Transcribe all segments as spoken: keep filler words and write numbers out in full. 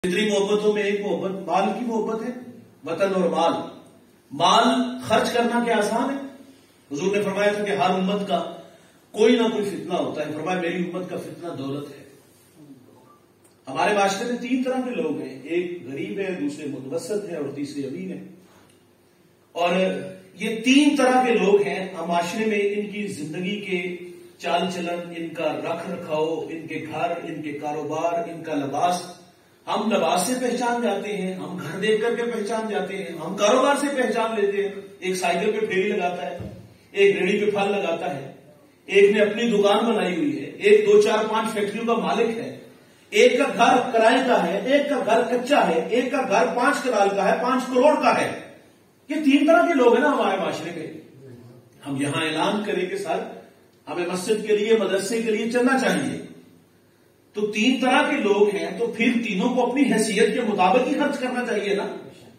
فطری محبتوں میں ایک محبت مال کی محبت ہے، وطن اور مال۔ مال خرچ کرنا کیا آسان ہے؟ حضور نے فرمایا تھا کہ ہر امت کا کوئی نہ کوئی فتنہ ہوتا ہے، فرمایا میری امت کا فتنہ دولت ہے۔ ہمارے معاشرے میں تین طرح کے لوگ ہیں، ایک غریب ہے، دوسرے متوسط ہے اور تیسرے امیر ہے۔ اور یہ تین طرح کے لوگ ہیں معاشرے میں، ان کی زندگی کے چال چلن، ان کا رکھ رکھاؤ، ان کے گھر، ان کے کاروبار، ان کا لباس، ہم لباس سے پہچان جاتے ہیں، ہم گھر دیکھ کر کے پہچان جاتے ہیں، ہم کاروبار سے پہچان لیتے ہیں۔ ایک سائیکل پہ پھیری لگاتا ہے، ایک ریڑھی پہ پھل لگاتا ہے، ایک نے اپنی دکان بنائی ہوئی ہے، ایک دو چار پانچ فیکٹریوں کا مالک ہے، ایک کا گھر کرائے کا ہے، ایک کا گھر کچا ہے، ایک کا گھر پانچ کنال کا ہے، پانچ کروڑ کا ہے۔ یہ تین طرح کے لوگ ہیں نا ہمارے معاشرے میں۔ ہم یہاں اعلان کریں کہ سر ہمیں مسجد کے لیے، مدرسے کے لیے چلنا چاہیے، تو تین طرح کے لوگ ہیں، تو پھر تینوں کو اپنی حیثیت کے مطابق ہی خرچ کرنا چاہیے نا۔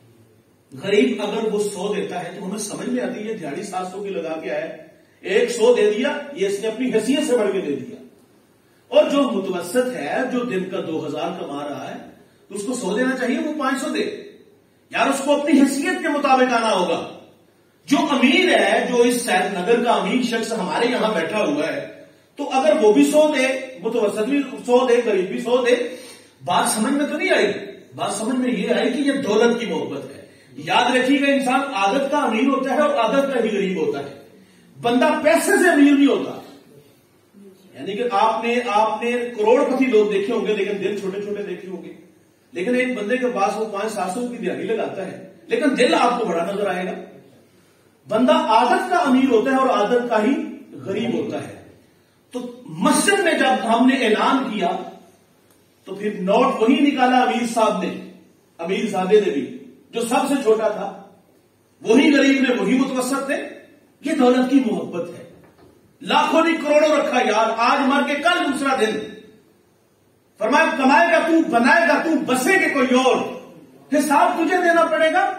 غریب اگر وہ سو دیتا ہے تو ہمیں سمجھ میں آتی ہے دیہڑی سات سو کی لگا کے آئے، ایک سو دے دیا، یہ اس نے اپنی حیثیت سے بڑھ کے دے دیا۔ اور جو متوسط ہے، جو دن کا دو ہزار کما رہا ہے، تو اس کو سو دینا چاہیے، وہ پانچ سو دے یار، اس کو اپنی حیثیت کے مطابق آنا ہوگا۔ جو امیر ہے، جو اس سید نگر کا امیر شخص ہمارے یہاں بیٹھا ہوا ہے، تو اگر وہ بھی سو دے، متوسط بھی سو دے، غریب بھی سو دے، بات سمجھ میں تو نہیں آئی۔ بات سمجھ میں یہ آئی کہ یہ دولت کی محبت ہے۔ یاد رکھیے گا، انسان عادت کا امیر ہوتا ہے اور عادت کا ہی غریب ہوتا ہے، بندہ پیسے سے امیر نہیں ہوتا۔ یعنی کہ آپ نے آپ نے کروڑ پتی لوگ دیکھے ہوں گے لیکن دل چھوٹے چھوٹے دیکھے ہوں گے، لیکن ایک بندے کے پاس وہ پانچ سات سو کی دیہڑی لگاتا ہے لیکن دل آپ کو بڑا نظر آئے گا۔ بندہ عادت کا امیر ہوتا ہے اور عادت کا ہی غریب ہوتا ہے۔ تو مسجد میں جب ہم نے اعلان کیا تو پھر نوٹ وہی نکالا امیر صاحب نے، امیر زادے نے بھی، جو سب سے چھوٹا تھا، وہی غریب نے، وہی متوسط نے۔ یہ دولت کی محبت ہے۔ لاکھوں نے کروڑوں رکھا یار، آج مر کے کل دوسرا دن۔ فرمایا کمائے گا تو، بنائے گا تو، بسے گے کوئی اور، حساب تجھے دینا پڑے گا۔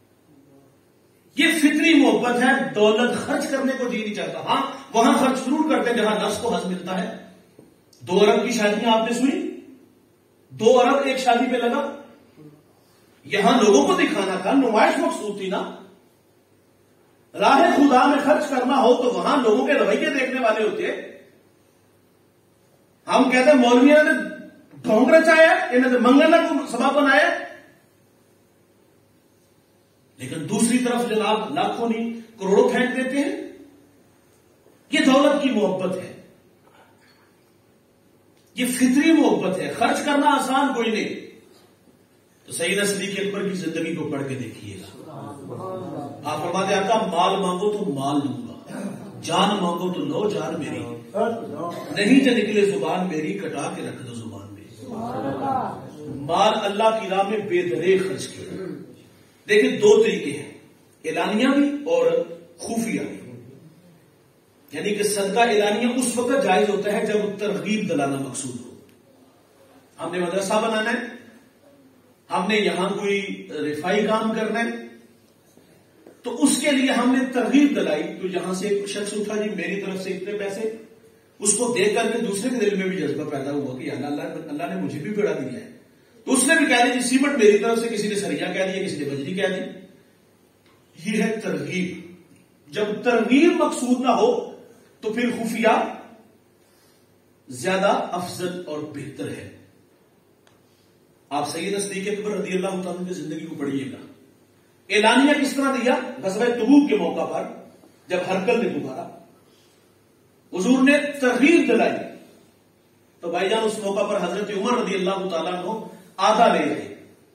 یہ فطری محبت ہے۔ دولت خرچ کرنے کو جی نہیں چاہتا، ہاں وہاں خرچ ضرور کرتے جہاں نفس کو حظ ملتا ہے۔ دو ارب کی شادیاں آپ نے سنی، دو ارب ایک شادی پہ لگا، یہاں لوگوں کو دکھانا تھا، نمائش مقصود تھی نا۔ راہ خدا میں خرچ کرنا ہو تو وہاں لوگوں کے رویے دیکھنے والے ہوتے۔ ہم کہتے ہیں مولویوں نے ڈھونگ رچایا، انہوں نے منگنا کو سبب بنایا، لیکن دوسری طرف جناب لاکھوں نہیں کروڑوں پھینک دیتے ہیں۔ یہ دولت کی محبت ہے، یہ فطری محبت ہے۔ خرچ کرنا آسان کوئی نہیں۔ تو سیدنا صدیق اکبر کی زندگی کو پڑھ کے دیکھیے گا۔ آپ فرماتے آقا مال مانگو تو مال دوں گا، جان مانگو تو لو جان میری، نہیں جو نکلے زبان میری، کٹا کے رکھ دو زبان میری۔ مال اللہ کی راہ میں بے دریغ خرچ کیا۔ دیکھیں دو طریقے ہیں، اعلانیہ بھی اور خفیہ بھی۔ یعنی کہ صدقہ اعلانیہ اس وقت جائز ہوتا ہے جب ترغیب دلانا مقصود ہو۔ ہم نے مدرسہ بنانا ہے، ہم نے یہاں کوئی رفائی کام کرنا ہے، تو اس کے لیے ہم نے ترغیب دلائی، تو یہاں سے ایک شخص اٹھا جی میری طرف سے اتنے پیسے، اس کو دیکھ کر کے دوسرے کے دل میں بھی جذبہ پیدا ہوا کہ اللہ اللہ نے مجھے بھی بیڑا دیا ہے، تو اس نے بھی کہہ دیا جی سیمنٹ میری طرف سے، کسی نے سریا کہہ دیا، کسی نے بجری کہہ دی۔ یہ ہے ترغیب۔ جب ترغیب مقصود نہ ہو تو پھر خفیہ زیادہ افضل اور بہتر ہے۔ آپ سیدنا صدیق اکبر رضی اللہ تعالیٰ کی زندگی کو پڑھیے گا۔ اعلانیہ کس طرح دیا؟ غزوہ تبوک کے موقع پر جب ہرقل نے پکارا، حضور نے ترغیب دلائی، تو بھائی جان اس موقع پر حضرت عمر رضی اللہ تعالیٰ عنہ آدھا لے رہے۔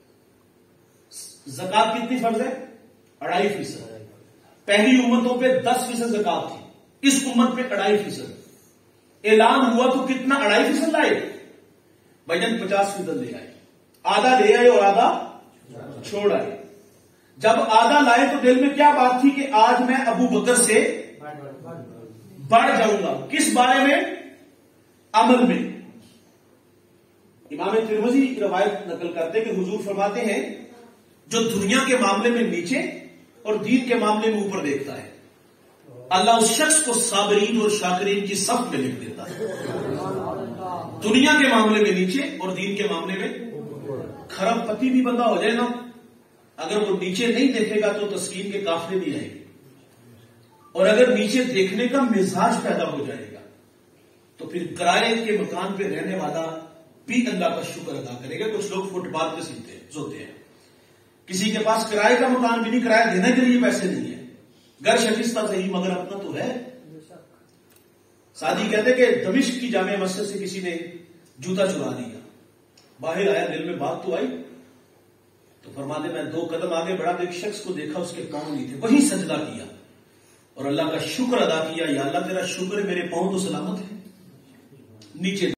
زکات کتنی فرض ہے؟ اڑائی فیصد۔ پہلی امتوں پہ دس فیصد زکات تھی، اس امت پہ اڑائی فیصد۔ اعلان ہوا تو کتنا؟ اڑائی فیصد لائے، بھائی جان پچاس فیصد لے آئے، آدھا لے آئے اور آدھا چھوڑ آئے۔ جب آدھا لائے تو دل میں کیا بات تھی کہ آج میں ابو بکر سے بڑھ جاؤں گا، کس بارے میں؟ عمل میں۔ امام ترمذی روایت نقل کرتے کہ حضور فرماتے ہیں جو دنیا کے معاملے میں نیچے اور دین کے معاملے میں اوپر دیکھتا ہے، اللہ اس شخص کو صابرین اور شاکرین کی صف میں لکھ دیتا ہے۔ دنیا کے معاملے میں نیچے اور دین کے معاملے میں खरब पति भी बंदा हो जाए ना, अगर वो नीचे नहीं देखेगा तो तस्कीन के काफले नहीं आएंगे, और अगर नीचे देखने का मिजाज पैदा हो जाएगा तो फिर किराए के मकान पे रहने वाला भी अल्लाह का शुक्र अदा करेगा। कुछ लोग फुटपाथ पे सीते हैं, सोते हैं, किसी के पास किराए का मकान भी नहीं, किराया देने के लिए पैसे नहीं है, घर शकिस्ता सही मगर अपना तो है। सादी कहते कि दमिश्क की जामे मस्जिद से किसी ने जूता चुरा लिया, बाहर आया, दिल में बात तो आई, तो फरमाते मैं दो कदम आगे बढ़ा, एक शख्स को देखा उसके पांव नहीं थे, वहीं सजदा किया और अल्लाह का शुक्र अदा किया, या अल्लाह तेरा शुक्र है मेरे पांव तो सलामत है। नीचे